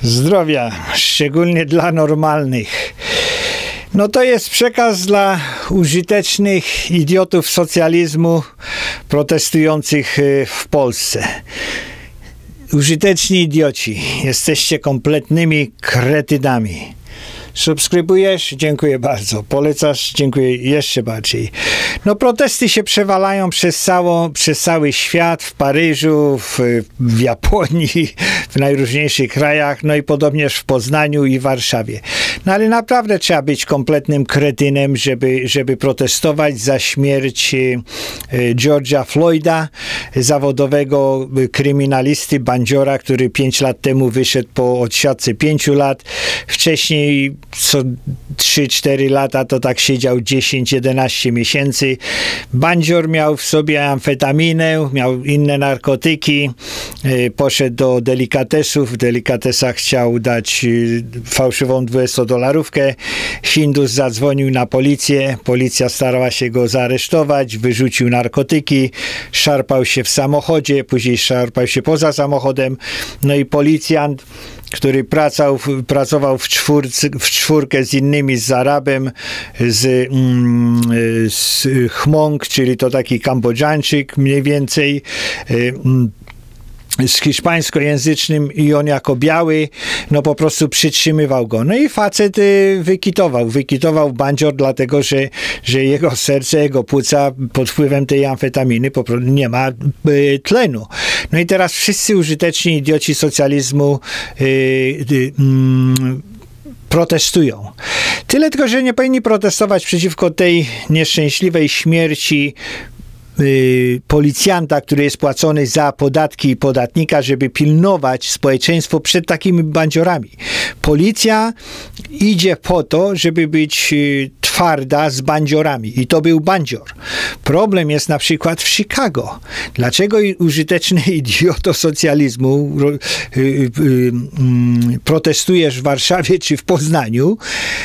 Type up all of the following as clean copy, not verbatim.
Zdrowia, szczególnie dla normalnych. No to jest przekaz dla użytecznych idiotów socjalizmu protestujących w Polsce. Użyteczni idioci, jesteście kompletnymi kretynami. Subskrybujesz? Dziękuję bardzo. Polecasz? Dziękuję jeszcze bardziej. No protesty się przewalają przez cały świat, w Paryżu, w Japonii, w najróżniejszych krajach, no i podobnież w Poznaniu i Warszawie. No ale naprawdę trzeba być kompletnym kretynem, żeby protestować za śmierć George'a Floyda, zawodowego kryminalisty, bandziora, który 5 lat temu wyszedł po odsiadce 5 lat. Wcześniej co 3-4 lata to tak siedział 10-11 miesięcy. Bandzior miał w sobie amfetaminę, miał inne narkotyki, poszedł do delikatesów, w delikatesach chciał dać fałszywą 20-dolarówkę. Hindus zadzwonił na policję, policja starała się go zaaresztować, wyrzucił narkotyki, szarpał się w samochodzie, później szarpał się poza samochodem, no i policjant, który pracował w czwórkę z innymi, z Arabem, z Hmong, czyli to taki Kambodżańczyk mniej więcej, z hiszpańskojęzycznym, i on jako biały, no po prostu przytrzymywał go. No i facet wykitował bandzior, dlatego, że jego serce, jego płuca pod wpływem tej amfetaminy po prostu nie ma tlenu. No i teraz wszyscy użyteczni idioci socjalizmu protestują. Tyle tylko, że nie powinni protestować przeciwko tej nieszczęśliwej śmierci policjanta, który jest płacony za podatki podatnika, żeby pilnować społeczeństwo przed takimi bandziorami. Policja idzie po to, żeby być twarda z bandziorami. I to był bandzior. Problem jest na przykład w Chicago. Dlaczego użyteczny idioto socjalizmu protestujesz w Warszawie czy w Poznaniu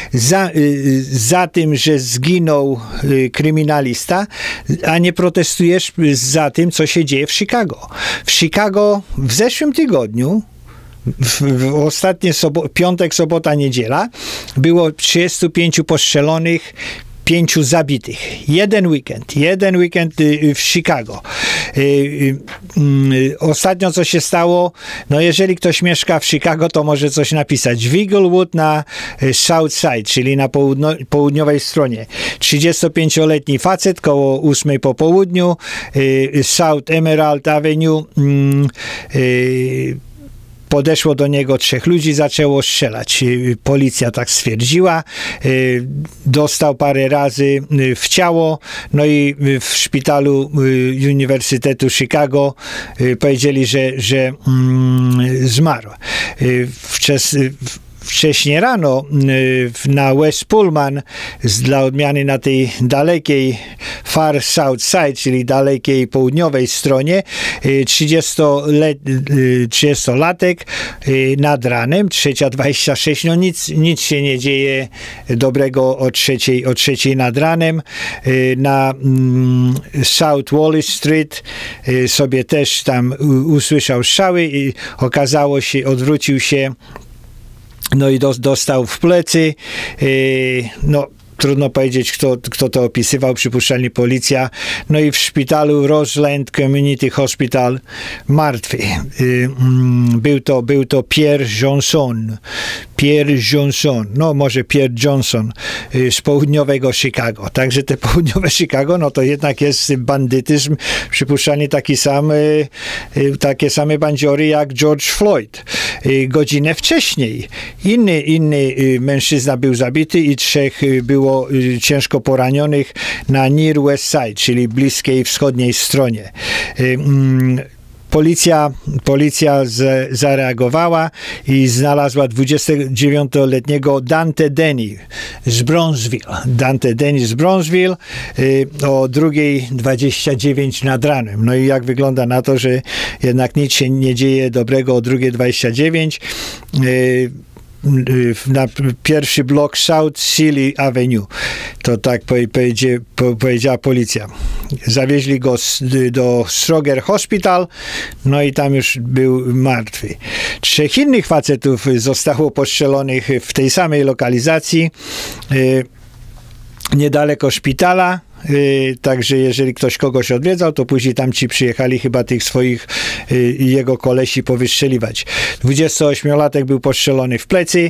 za tym, że zginął kryminalista, a nie protestujesz za tym, co się dzieje w Chicago. W Chicago w zeszłym tygodniu, w ostatnie piątek, sobota, niedziela, było 35 postrzelonych, 5 zabitych. Jeden weekend w Chicago. Ostatnio co się stało, no jeżeli ktoś mieszka w Chicago, to może coś napisać. W Eaglewood na South Side, czyli na południowej stronie. 35-letni facet koło 8 po południu, South Emerald Avenue, podeszło do niego 3 ludzi, zaczęło strzelać. Policja tak stwierdziła. Dostał parę razy w ciało, no i w szpitalu Uniwersytetu Chicago powiedzieli, że zmarł. Wcześniej rano na West Pullman, dla odmiany na tej dalekiej Far South Side, czyli dalekiej południowej stronie, 30-latek nad ranem, 3:26, no nic się nie dzieje dobrego o 3:00 nad ranem. Na South Wallace Street sobie też tam usłyszał strzały i okazało się, odwrócił się, no i dostał w plecy. No trudno powiedzieć, kto to opisywał, przypuszczalnie policja. No i w szpitalu Roseland Community Hospital martwy. Był to Pierre Johnson, no może Pierre Johnson z południowego Chicago. Także te południowe Chicago, no to jednak jest bandytyzm, przypuszczalnie takie same bandziory jak George Floyd. Godzinę wcześniej inny mężczyzna był zabity i 3 było ciężko poranionych na Near West Side, czyli bliskiej wschodniej stronie. Policja zareagowała i znalazła 29-letniego Dante Denny z Bronzeville o 2:29 nad ranem. No i jak wygląda na to, że jednak nic się nie dzieje dobrego o 2:29. na pierwszy blok South Sealy Avenue. To tak powiedziała policja. Zawieźli go do Stroger Hospital, no i tam już był martwy. 3 innych facetów zostało postrzelonych w tej samej lokalizacji, niedaleko szpitala. Także jeżeli ktoś kogoś odwiedzał, to później tam ci przyjechali chyba tych swoich jego kolesi powystrzeliwać. 28-latek był postrzelony w plecy,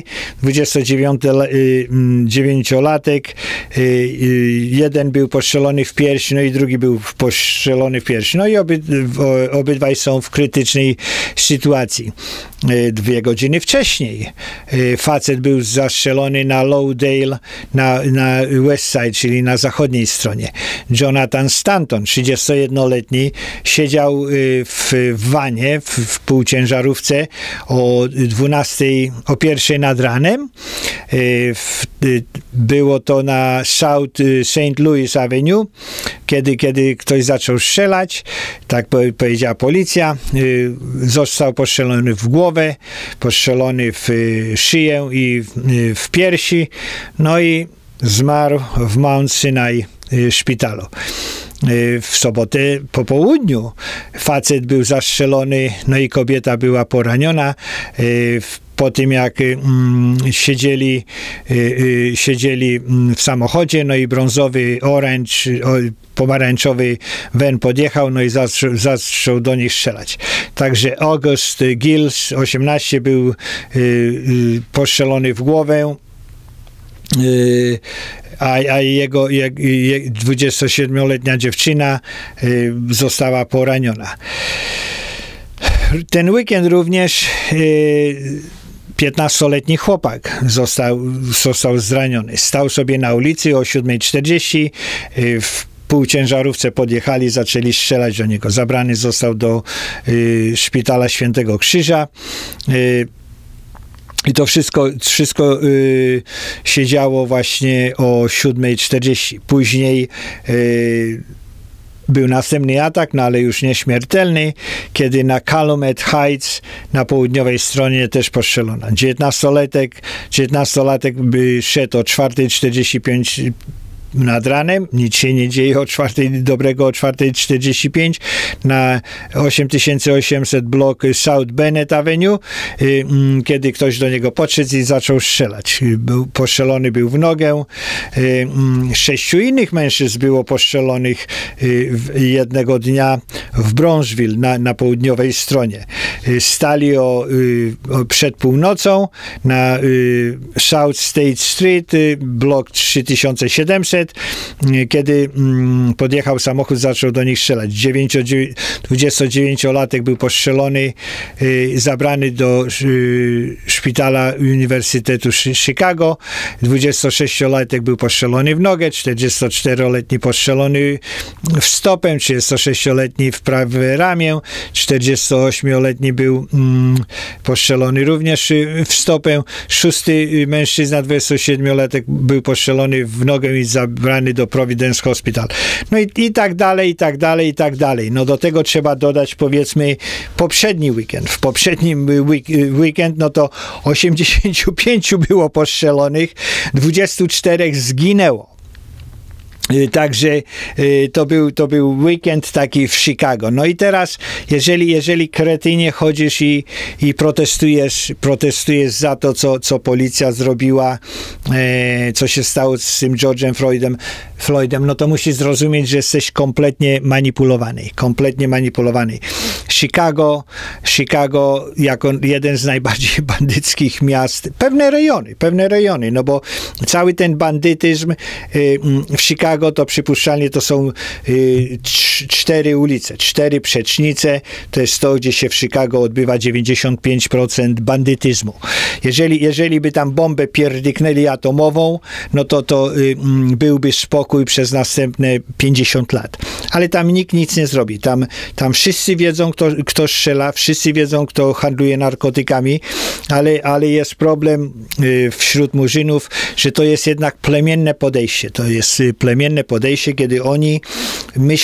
29-latek, jeden był postrzelony w pierś, no i drugi był postrzelony w pierś. No i obydwaj są w krytycznej sytuacji. 2 godziny wcześniej facet był zastrzelony na Lowdale, na West Side, czyli na zachodniej stronie. Jonathan Stanton, 31-letni, siedział w wanie, w półciężarówce o 1:00 nad ranem. Było to na South St. Louis Avenue, kiedy ktoś zaczął strzelać, tak powiedziała policja. Został postrzelony w głowę, postrzelony w szyję i w piersi, no i zmarł w Mount Sinai szpitalu. W sobotę po południu facet był zastrzelony, no i kobieta była poraniona. Po tym jak siedzieli w samochodzie, no i brązowy pomarańczowy van podjechał, no i zaczął do nich strzelać. Także August Gills, 18, był postrzelony w głowę, a jego 27-letnia dziewczyna została poraniona. Ten weekend również 15-letni chłopak został zraniony. Stał sobie na ulicy o 7:40, w półciężarówce podjechali, zaczęli strzelać do niego. Zabrany został do szpitala Świętego Krzyża. I to wszystko się działo właśnie o 7:40. Później był następny atak, no ale już nieśmiertelny, kiedy na Calumet Heights na południowej stronie też postrzelono. 19-latek szedł o 4:45 nad ranem, nic się nie dzieje o 4:45 na 8800 blok South Bennett Avenue, kiedy ktoś do niego podszedł i zaczął strzelać. Postrzelony był w nogę. 6 innych mężczyzn było postrzelonych jednego dnia w Bronzeville na południowej stronie. Stali przed północą na South State Street, blok 3700, kiedy podjechał samochód, zaczął do nich strzelać. 29-latek był postrzelony, zabrany do szpitala Uniwersytetu Chicago. 26-latek był postrzelony w nogę, 44-letni postrzelony w stopę, 36-letni w prawe ramię, 48-letni był postrzelony również w stopę. 6. mężczyzna, 27-latek, był postrzelony w nogę i zabrany do Providence Hospital. No i tak dalej, i tak dalej, i tak dalej. No do tego trzeba dodać, powiedzmy, poprzedni weekend. W poprzednim weekend, no to 85 było postrzelonych, 24 zginęło. Także to był weekend taki w Chicago. No i teraz, jeżeli kretynie chodzisz i protestujesz za to, co policja zrobiła, co się stało z tym George'em Floydem, no to musisz zrozumieć, że jesteś kompletnie manipulowany. Chicago jako jeden z najbardziej bandyckich miast, pewne rejony, no bo cały ten bandytyzm w Chicago to przypuszczalnie to są 4 ulice, 4 przecznice, to jest to, gdzie się w Chicago odbywa 95% bandytyzmu. Jeżeli by tam bombę pierdyknęli atomową, no to byłby spokój przez następne 50 lat. Ale tam nikt nic nie zrobi. Tam wszyscy wiedzą, kto strzela, wszyscy wiedzą, kto handluje narkotykami, ale jest problem wśród murzynów, że to jest jednak plemienne podejście. To jest plemienne podejście, kiedy oni myślą, że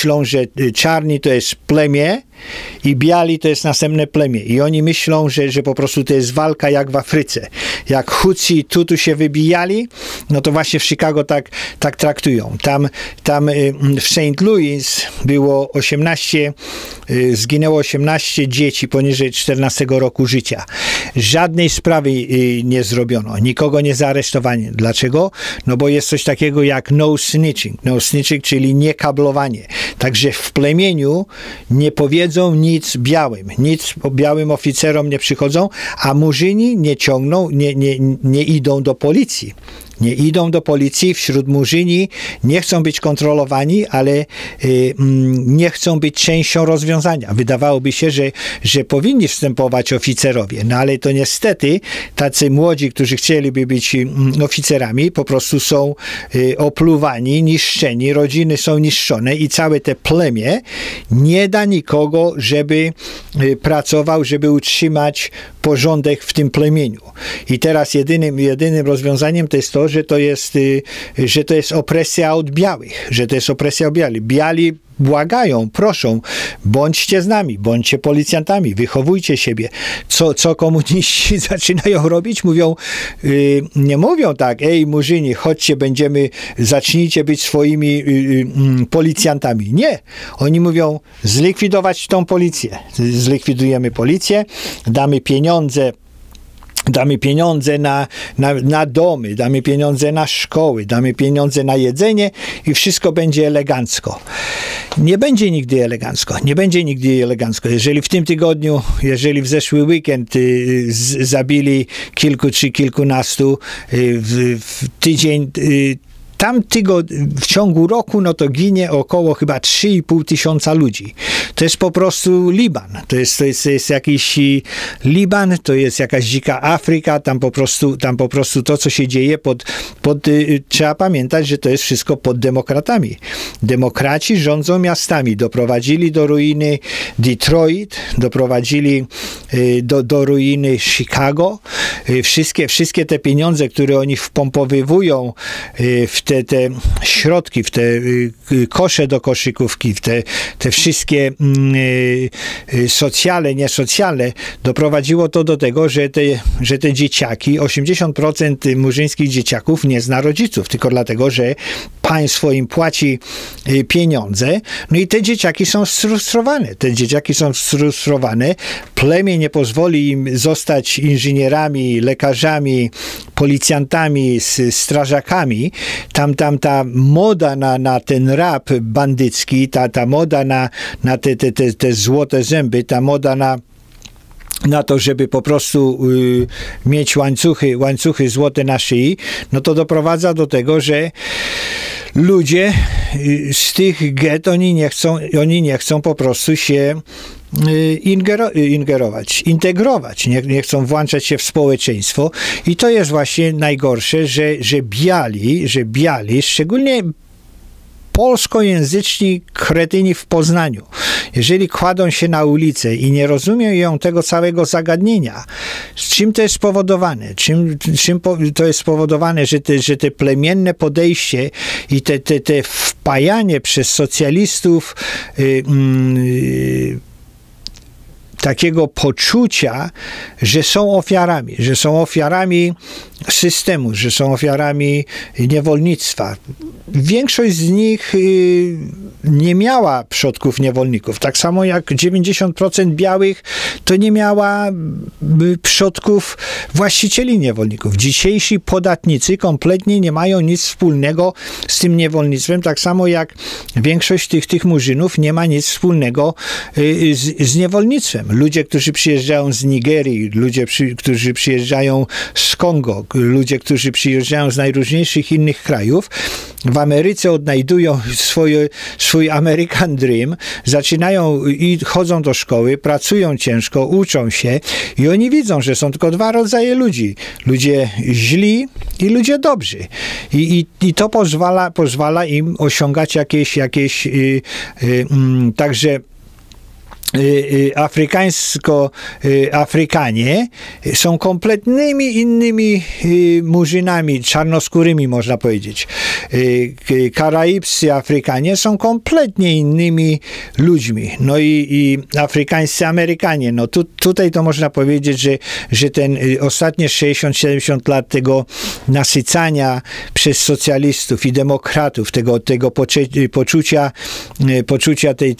że czarni to jest plemię i biali to jest następne plemię. I oni myślą, że po prostu to jest walka jak w Afryce. Jak Hutsi i Tutu się wybijali, no to właśnie w Chicago tak traktują. Tam w St. Louis było zginęło 18 dzieci poniżej 14 roku życia. Żadnej sprawy nie zrobiono. Nikogo nie zaaresztowano. Dlaczego? No bo jest coś takiego jak no snitching. No snitching, czyli niekablowanie. Także w plemieniu nie powiedzą nic białym. Nic białym oficerom nie przychodzą, a murzyni nie ciągną, nie idą do policji. Nie idą do policji, wśród murzyni nie chcą być kontrolowani, ale nie chcą być częścią rozwiązania. Wydawałoby się, że powinni wstępować oficerowie, no ale to niestety tacy młodzi, którzy chcieliby być oficerami, po prostu są opluwani, niszczeni, rodziny są niszczone i całe te plemię nie da nikogo, żeby pracował, żeby utrzymać porządek w tym plemieniu. I teraz jedynym rozwiązaniem to jest to, że to jest opresja od białych, Biali błagają, proszą, bądźcie z nami, bądźcie policjantami, wychowujcie siebie. Co komuniści zaczynają robić? Nie mówią tak, ej murzyni, chodźcie, zacznijcie być swoimi policjantami. Nie. Oni mówią, zlikwidować tą policję. Zlikwidujemy policję, damy pieniądze na domy, damy pieniądze na szkoły, damy pieniądze na jedzenie i wszystko będzie elegancko. Nie będzie nigdy elegancko. Jeżeli w zeszły weekend zabili kilku czy kilkunastu, w tydzień w ciągu roku, no to ginie około chyba 3,5 tysiąca ludzi. To jest po prostu Liban. To jest jakiś Liban, to jest jakaś dzika Afryka, tam po prostu to, co się dzieje trzeba pamiętać, że to jest wszystko pod demokratami. Demokraci rządzą miastami. Doprowadzili do ruiny Detroit, doprowadzili do ruiny Chicago. Wszystkie te pieniądze, które oni wpompowywują w te środki, w te kosze do koszykówki, w te wszystkie socjale, niesocjale, doprowadziło to do tego, że te dzieciaki, 80% murzyńskich dzieciaków nie zna rodziców, tylko dlatego, że państwo im płaci pieniądze, no i te dzieciaki są sfrustrowane. Plemię nie pozwoli im zostać inżynierami, lekarzami, policjantami, strażakami. Tam ta moda na ten rap bandycki, ta moda na te złote zęby, ta moda na to, żeby po prostu mieć łańcuchy złote na szyi, no to doprowadza do tego, że ludzie z tych get, oni nie chcą po prostu się integrować, nie chcą włączać się w społeczeństwo i to jest właśnie najgorsze, że biali, szczególnie polskojęzyczni kretyni w Poznaniu, jeżeli kładą się na ulicę i nie rozumieją tego całego zagadnienia, z czym to jest spowodowane? Czym to jest spowodowane, że te plemienne podejście i te wpajanie przez socjalistów takiego poczucia, że są ofiarami systemu, że są ofiarami niewolnictwa. Większość z nich nie miała przodków niewolników. Tak samo jak 90% białych to nie miała przodków właścicieli niewolników. Dzisiejsi podatnicy kompletnie nie mają nic wspólnego z tym niewolnictwem, tak samo jak większość tych murzynów nie ma nic wspólnego z niewolnictwem. Ludzie, którzy przyjeżdżają z Nigerii, ludzie, którzy przyjeżdżają z Kongo, ludzie, którzy przyjeżdżają z najróżniejszych innych krajów, w Ameryce odnajdują swój American Dream, zaczynają i chodzą do szkoły, pracują ciężko, uczą się i oni widzą, że są tylko dwa rodzaje ludzi. Ludzie źli i ludzie dobrzy. I to pozwala im osiągać jakieś także Afrykanie są kompletnymi innymi murzynami, czarnoskórymi można powiedzieć. Karaibscy Afrykanie są kompletnie innymi ludźmi. No i afrykańscy Amerykanie, no tutaj to można powiedzieć, że ten ostatnie 60-70 lat tego nasycania przez socjalistów i demokratów, tego poczucia tej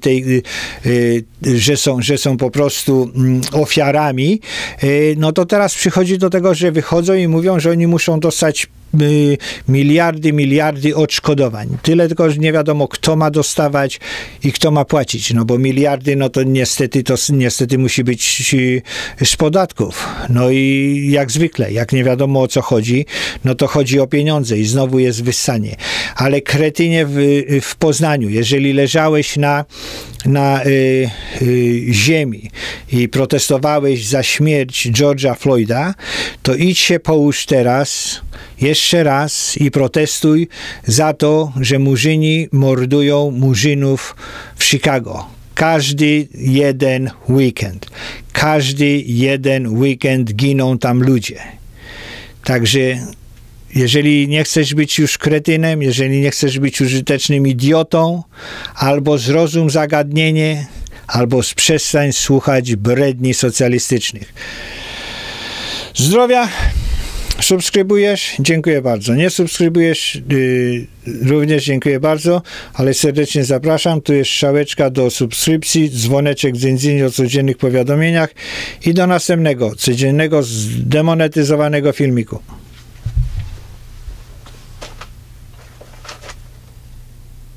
że są po prostu ofiarami, no to teraz przychodzi do tego, że wychodzą i mówią, że oni muszą dostać miliardy odszkodowań. Tyle tylko, że nie wiadomo, kto ma dostawać i kto ma płacić, no bo miliardy, no to niestety musi być z podatków. No i jak zwykle, jak nie wiadomo, o co chodzi, no to chodzi o pieniądze i znowu jest wyssanie. Ale kretynie w Poznaniu, jeżeli leżałeś na ziemi i protestowałeś za śmierć George'a Floyda, to idź się połóż teraz, jeszcze raz i protestuj za to, że Murzyni mordują Murzynów w Chicago. Każdy jeden weekend giną tam ludzie. Także jeżeli nie chcesz być już kretynem, jeżeli nie chcesz być użytecznym idiotą, albo zrozum zagadnienie, albo przestań słuchać bredni socjalistycznych. Zdrowia! Subskrybujesz? Dziękuję bardzo. Nie subskrybujesz? Również dziękuję bardzo, ale serdecznie zapraszam. Tu jest strzałeczka do subskrypcji, dzwoneczek dzyndzyn o codziennych powiadomieniach i do następnego, codziennego, zdemonetyzowanego filmiku.